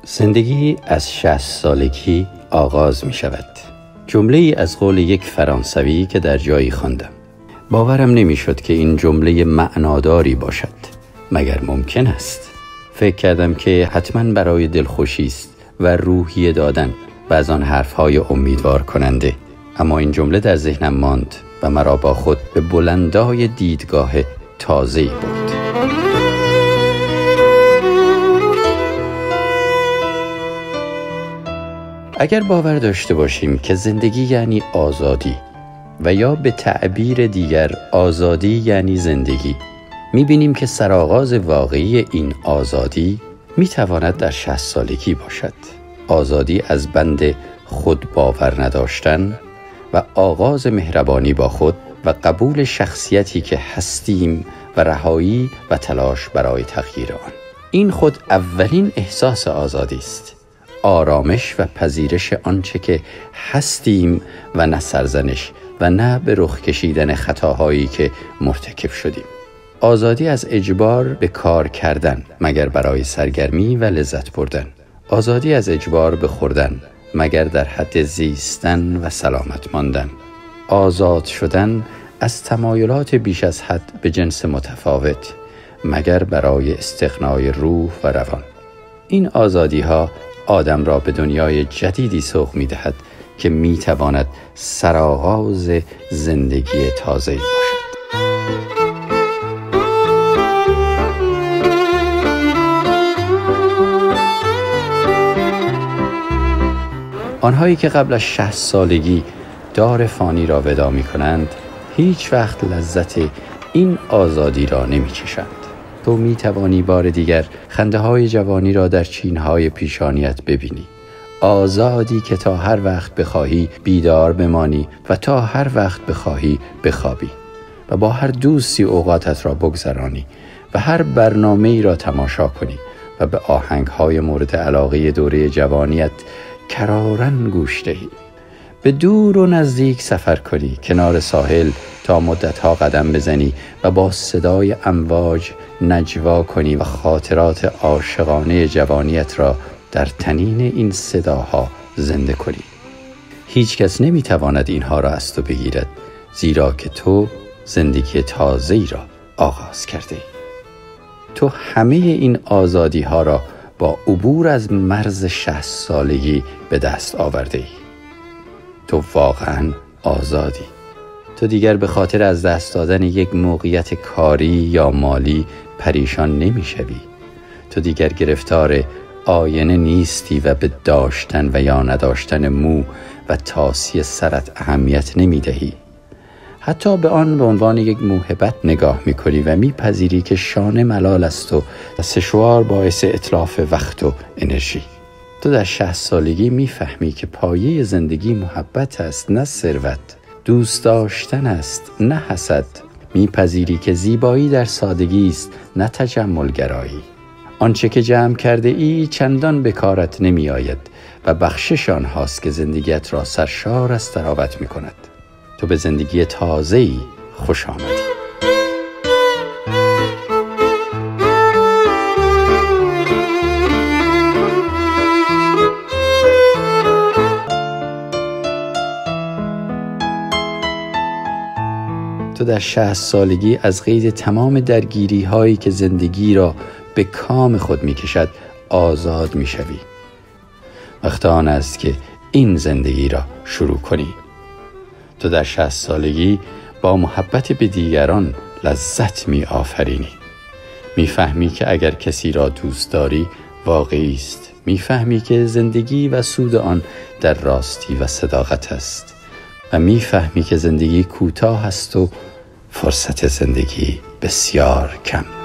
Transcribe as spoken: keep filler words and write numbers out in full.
زندگی از شصت سالگی آغاز می شود. جمله ای از قول یک فرانسوی که در جایی خواندم. باورم نمی شد که این جمله معناداری باشد، مگر ممکن است؟ فکر کردم که حتما برای دلخوشی است و روحیه دادن و از آن حرفهای امیدوار کننده. اما این جمله در ذهنم ماند و مرا با خود به بلندای دیدگاه تازه‌ای برد. اگر باور داشته باشیم که زندگی یعنی آزادی و یا به تعبیر دیگر آزادی یعنی زندگی، می‌بینیم که سرآغاز واقعی این آزادی می‌تواند در شصت سالگی باشد. آزادی از بند خود باور نداشتن و آغاز مهربانی با خود و قبول شخصیتی که هستیم و رهایی و تلاش برای تغییر آن. این خود اولین احساس آزادی است. آرامش و پذیرش آنچه که هستیم و نه سرزنش و نه به رخ کشیدن خطاهایی که مرتکب شدیم. آزادی از اجبار به کار کردن مگر برای سرگرمی و لذت بردن. آزادی از اجبار به خوردن مگر در حد زیستن و سلامت ماندن. آزاد شدن از تمایلات بیش از حد به جنس متفاوت مگر برای استغنای روح و روان. این آزادی ها آدم را به دنیای جدیدی سوق می دهد که می تواند سرآغاز زندگی تازه‌ای باشد. آنهایی که قبل از شصت سالگی دار فانی را ودا می کنند هیچ وقت لذت این آزادی را نمی چشند. تو می توانی بار دیگر خنده های جوانی را در چین های پیشانیت ببینی. آزادی که تا هر وقت بخواهی بیدار بمانی و تا هر وقت بخواهی بخوابی و با هر دوستی اوقاتت را بگذرانی و هر برنامه ای را تماشا کنی و به آهنگ های مورد علاقه دوره جوانیت کرارن گوش دهی. به دور و نزدیک سفر کنی، کنار ساحل تا مدتها قدم بزنی و با صدای امواج نجوا کنی و خاطرات عاشقانه جوانیت را در تنین این صداها زنده کنی. هیچ کس نمیتواند اینها را از تو بگیرد، زیرا که تو زندگی تازه‌ای را آغاز کرده ای. تو همه این آزادی ها را با عبور از مرز شصت سالگی به دست آورده ای. تو واقعاً آزادی. تو دیگر به خاطر از دست دادن یک موقعیت کاری یا مالی پریشان نمی شوی. تو دیگر گرفتار آینه نیستی و به داشتن و یا نداشتن مو و تاسی سرت اهمیت نمی دهی. حتی به آن به عنوان یک موهبت نگاه می کنی و می پذیری که شانه ملال است و سشوار باعث اتلاف وقت و انرژی. تو در شصت سالگی می فهمی که پایه زندگی محبت است، نه ثروت. دوست داشتن است، نه حسد. میپذیری که زیبایی در سادگی است، نه تجمل گرایی. آنچه که جمع کرده ای چندان به کارت نمی آید و بخشش آنهاست که زندگیت را سرشار از طراوت می کند. تو به زندگی تازه‌ای خوش آمدی. تو در شصت سالگی از قید تمام درگیری هایی که زندگی را به کام خود می کشد آزاد می شوی. وقت آن است که این زندگی را شروع کنی. تو در شصت سالگی با محبت به دیگران لذت می آفرینی. می فهمی که اگر کسی را دوست داری واقعی است. می فهمی که زندگی و سود آن در راستی و صداقت است. و میفهمی که زندگی کوتاه است و فرصت زندگی بسیار کم.